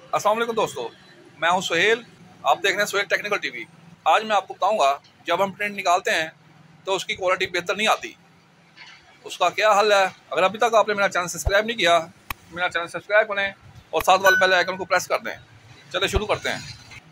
अस्सलाम वालेकुम दोस्तों, मैं हूं सुहेल। आप देख रहे हैं सुहेल टेक्निकल टीवी। आज मैं आपको बताऊंगा जब हम प्रिंट निकालते हैं तो उसकी क्वालिटी बेहतर नहीं आती, उसका क्या हल है। अगर अभी तक आपने मेरा चैनल सब्सक्राइब नहीं किया, मेरा चैनल सब्सक्राइब करें और साथ वाले बेल आइकन को प्रेस कर दें। चलिए शुरू करते हैं।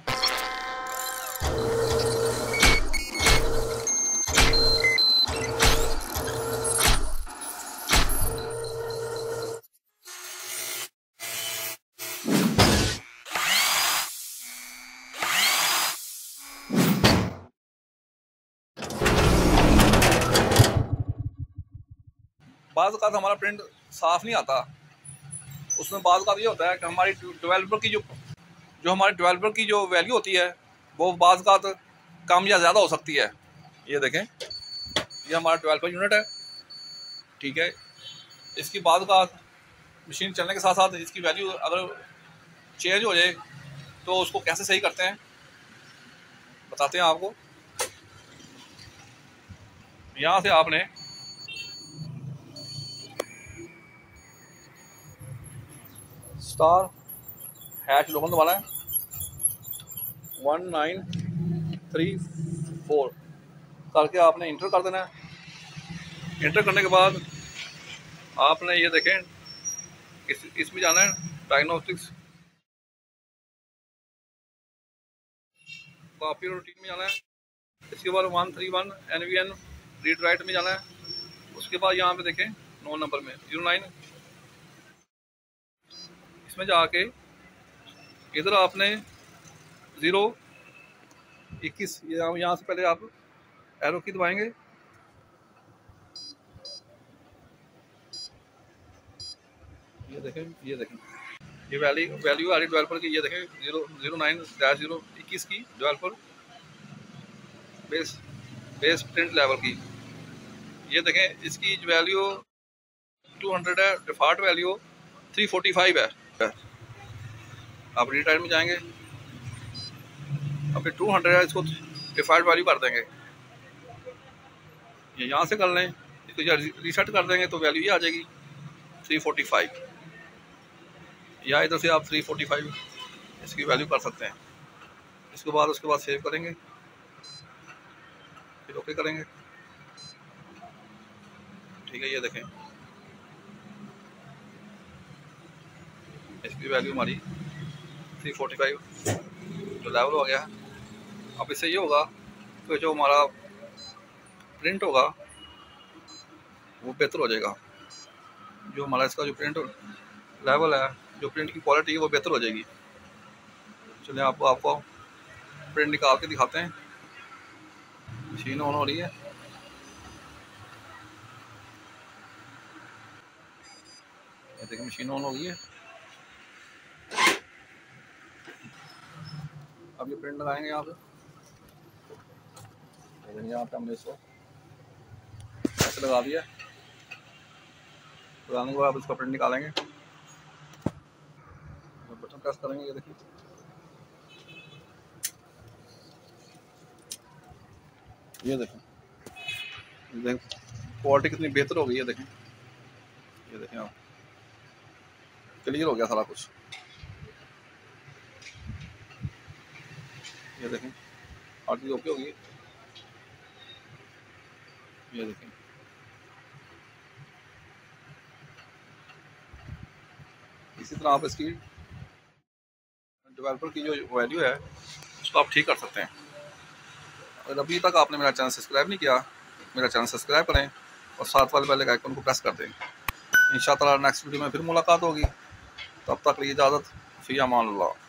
बाज़ औक़ात हमारा प्रिंट साफ़ नहीं आता। उसमें बाज़ औक़ात ये होता है कि हमारी डेवलपर की जो हमारे डेवलपर की जो वैल्यू होती है वो बाज़ औक़ात कम या ज़्यादा हो सकती है। ये देखें, ये हमारा डेवलपर यूनिट है, ठीक है। इसकी बाज़ औक़ात मशीन चलने के साथ साथ इसकी वैल्यू अगर चेंज हो जाए तो उसको कैसे सही करते हैं बताते हैं आपको। यहाँ से आपने स्टार हैश लोगन दबाना है 1934 करके आपने इंटर कर देना है। इंटर करने के बाद आपने ये देखें इसमें जाना है डायग्नोस्टिक्स कॉपी रूटीन में जाना है। इसके बाद 131 NVN रीड राइट में जाना है। उसके बाद यहाँ पे देखें 9 नंबर में 09 इसमें जाके इधर आपने 021 यहाँ से पहले आप एरो की दबाएंगे। ये देखें ये वैल्यू आ रही डेवलपर की। ये देखें 009-021 की डेवलपर बेस प्रिंट लेवल की। ये देखें इसकी वैल्यू 200 है, डिफॉल्ट वैल्यू 345 है। आप रीटाइम में जाएंगे, अब 200 है, इसको डिफॉल्ट वैल्यू कर देंगे। ये यहाँ से कर लें, इसको रीसेट कर देंगे तो वैल्यू ये आ जाएगी 345। या इधर से आप 345 इसकी वैल्यू कर सकते हैं। उसके बाद सेव करेंगे, फिर ओके करेंगे, ठीक है। ये देखें इसकी वैल्यू हमारी 345 जो लेवल हो गया। अब इससे ये होगा कि जो हमारा प्रिंट होगा वो बेहतर हो जाएगा। जो हमारा इसका जो प्रिंट लेवल है, जो प्रिंट की क्वालिटी है वो बेहतर हो जाएगी। चलिए आपको प्रिंट निकाल के दिखाते हैं। मशीन ऑन हो रही है। ये देखिए मशीन ऑन हो गई है। अब ये प्रिंट लगाएंगे यहाँ पे हमने इसको ऐसे लगा दिया। लगाने के बाद आप इसका प्रिंट निकालेंगे, बटन प्रेस करेंगे। ये देखिए क्वालिटी कितनी बेहतर हो गई है। देखें आप, क्लियर हो गया सारा कुछ। ये देखें हर चीज़ ओके होगी। ये देखें इसी तरह आप इसकी डेवलपर की जो वैल्यू है उसको आप ठीक कर सकते हैं। अगर अभी तक आपने मेरा चैनल सब्सक्राइब नहीं किया, मेरा चैनल सब्सक्राइब करें और साथ वाले बेल आइकन को प्रेस कर दें। इंशाअल्लाह नेक्स्ट वीडियो में फिर मुलाकात होगी। तब तक लिए इजाज़त, फ़ी अमान अल्लाह।